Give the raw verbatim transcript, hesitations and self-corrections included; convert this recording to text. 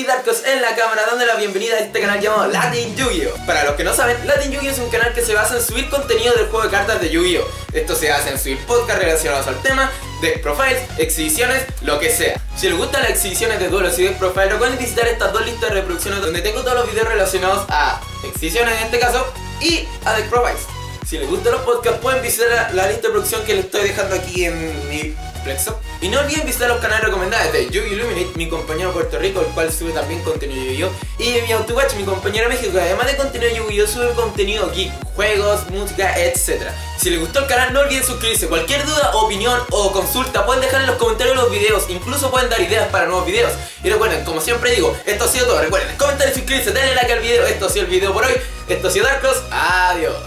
Darkos en la cámara, dando la bienvenida a este canal llamado Latin Yu-Gi-Oh! Para los que no saben, Latin Yu-Gi-Oh! Es un canal que se basa en subir contenido del juego de cartas de Yu-Gi-Oh! Esto se hace en subir podcasts relacionados al tema, deck profiles, exhibiciones, lo que sea. Si les gustan las exhibiciones de duelos y deck profiles, pueden visitar estas dos listas de reproducciones donde tengo todos los videos relacionados a exhibiciones en este caso y a deck profiles. Si les gustan los podcasts, pueden visitar la, la lista de producción que les estoy dejando aquí en mi Plexo. Y no olviden visitar los canales recomendados de Yu-Gi Illuminate, mi compañero de Puerto Rico, el cual sube también contenido Yu-Gi-Oh! Y mi AutoWatch, mi compañero de México, que además de contenido Yu-Gi-Oh! Sube contenido geek, juegos, música, etcétera. Si les gustó el canal, no olviden suscribirse. Cualquier duda, opinión o consulta pueden dejar en los comentarios de los videos. Incluso pueden dar ideas para nuevos videos. Y recuerden, como siempre digo, esto ha sido todo. Recuerden, comenten y suscribirse, denle like al video. Esto ha sido el video por hoy. Esto ha sido Darkos. Adiós.